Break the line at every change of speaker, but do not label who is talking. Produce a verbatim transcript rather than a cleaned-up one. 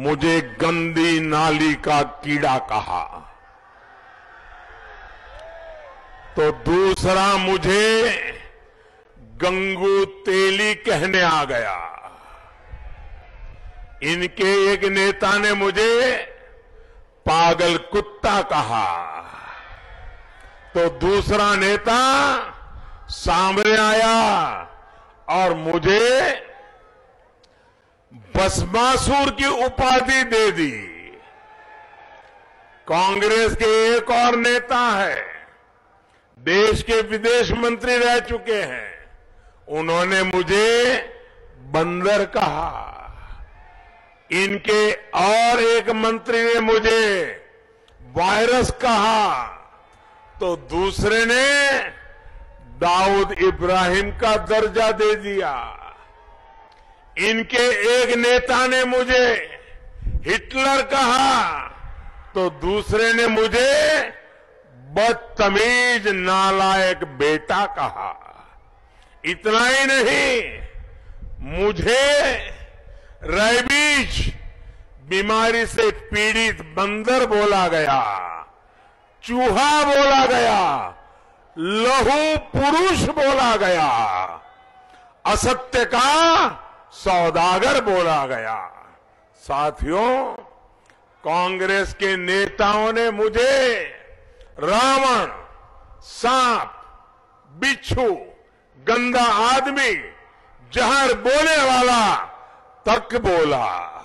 मुझे गंदी नाली का कीड़ा कहा, तो दूसरा मुझे गंगू तेली कहने आ गया। इनके एक नेता ने मुझे पागल कुत्ता कहा, तो दूसरा नेता सामने आया और मुझे भस्मासुर की उपाधि दे दी। कांग्रेस के एक और नेता है, देश के विदेश मंत्री रह चुके हैं, उन्होंने मुझे बंदर कहा। इनके और एक मंत्री ने मुझे वायरस कहा, तो दूसरे ने दाऊद इब्राहिम का दर्जा दे दिया। इनके एक नेता ने मुझे हिटलर कहा, तो दूसरे ने मुझे बदतमीज नालायक बेटा कहा। इतना ही नहीं, मुझे रेबीज बीमारी से पीड़ित बंदर बोला गया, चूहा बोला गया, लहू पुरुष बोला गया, असत्य का सौदागर बोला गया। साथियों, कांग्रेस के नेताओं ने मुझे रावण, सांप, बिच्छू, गंदा आदमी, जहर बोले वाला तक बोला।